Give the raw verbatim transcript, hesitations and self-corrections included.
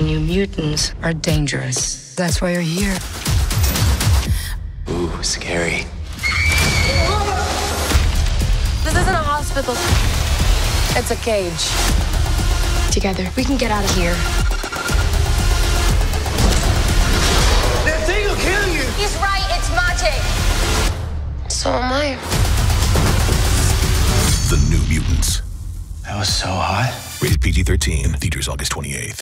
New mutants are dangerous. That's why you're here. Ooh, scary. This isn't a hospital. It's a cage. Together, we can get out of here. That thing will kill you! He's right, it's magic. So am I. The New Mutants. That was so hot. Rated P G thirteen. Theaters August twenty-eighth.